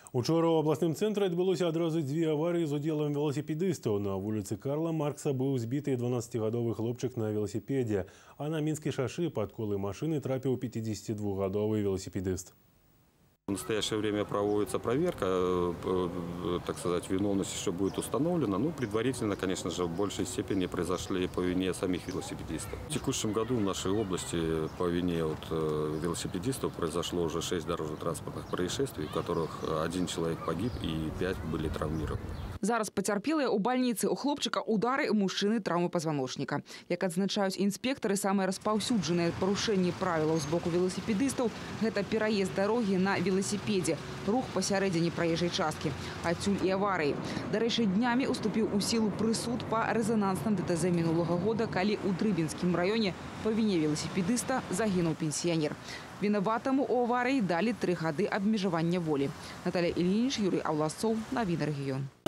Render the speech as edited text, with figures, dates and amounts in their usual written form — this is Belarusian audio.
Учора ў абласным цэнтры адбылося адразу дзве аварыі з удзелам веласіпедыстаў. На вуліцы Карла Маркса быў збіты 12-гадовы хлопчык на велосипеде, а на Мінскай шашы пад колы машины трапіў 52-гадовы велосипедист. В настоящее время проводится проверка, так сказать, виновность еще будет установлена. Ну, предварительно, конечно же, в большей степени произошли по вине самих велосипедистов. В текущем году в нашей области по вине велосипедистов произошло уже 6 дорожно-транспортных происшествий, в которых 1 человек погиб и 5 были травмированы. Зараз пацярпелыя ў бальніцы, у хлопчыка удары, у мужчыны траўмы пазваночніка. Як адзначаюць інспектары, самыя распаўсюджаныя парушэнні правілаў з боку велосипедыстаў – гэта пераезд дарогі на велосипедзе, рух пасярэдзіне праезжай часткі. Адсюль і аварыі. Дарэчы, днямі уступіў у сілу прысуд па рэзанансным ДТЗ мінулага года, калі ў Дрыбінскім раёне па віне велосипедыста загінуў пенсіянер. Вінаватаму у аварыі далі 3 гады абмежавання волі. Наталя Ільініч, Юрій Аўласцоў, Навіны рэгіён.